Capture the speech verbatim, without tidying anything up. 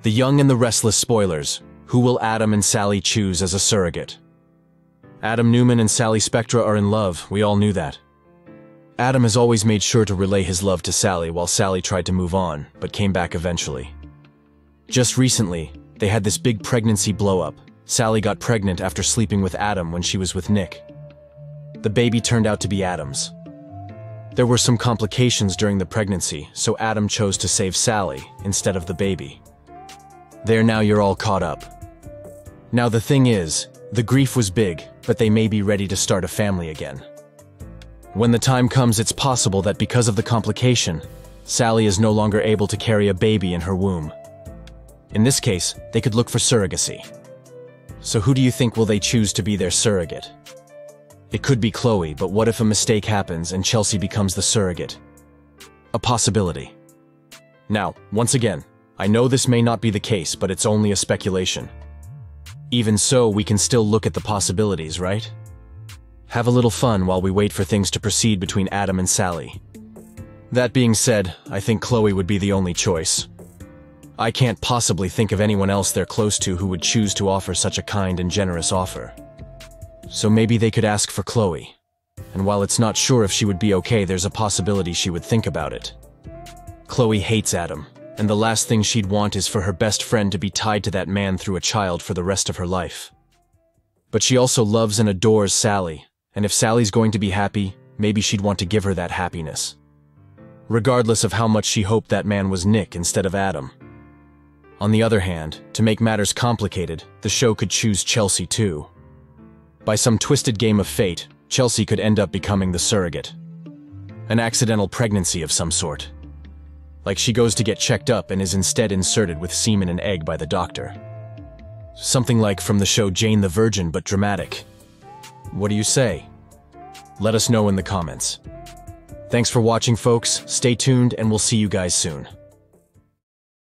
The Young and the Restless spoilers. Who will Adam and Sally choose as a surrogate? Adam Newman and Sally Spectra are in love, we all knew that. Adam has always made sure to relay his love to Sally while Sally tried to move on, but came back eventually. Just recently, they had this big pregnancy blow-up. Sally got pregnant after sleeping with Adam when she was with Nick. The baby turned out to be Adam's. There were some complications during the pregnancy, so Adam chose to save Sally instead of the baby. There, now you're all caught up. Now the thing is, the grief was big, but they may be ready to start a family again. When the time comes, it's possible that because of the complication, Sally is no longer able to carry a baby in her womb. In this case, they could look for surrogacy. So who do you think will they choose to be their surrogate? It could be Chloe, but what if a mistake happens and Chelsea becomes the surrogate? A possibility. Now, once again, I know this may not be the case, but it's only a speculation. Even so, we can still look at the possibilities, right? Have a little fun while we wait for things to proceed between Adam and Sally. That being said, I think Chloe would be the only choice. I can't possibly think of anyone else they're close to who would choose to offer such a kind and generous offer. So maybe they could ask for Chloe. And while it's not sure if she would be okay, there's a possibility she would think about it. Chloe hates Adam, and the last thing she'd want is for her best friend to be tied to that man through a child for the rest of her life. But she also loves and adores Sally, and if Sally's going to be happy, maybe she'd want to give her that happiness. Regardless of how much she hoped that man was Nick instead of Adam. On the other hand, to make matters complicated, the show could choose Chelsea too. By some twisted game of fate, Chelsea could end up becoming the surrogate. An accidental pregnancy of some sort. Like she goes to get checked up and is instead inserted with semen and egg by the doctor. Something like from the show Jane the Virgin, but dramatic. What do you say? Let us know in the comments. Thanks for watching, folks. Stay tuned and we'll see you guys soon.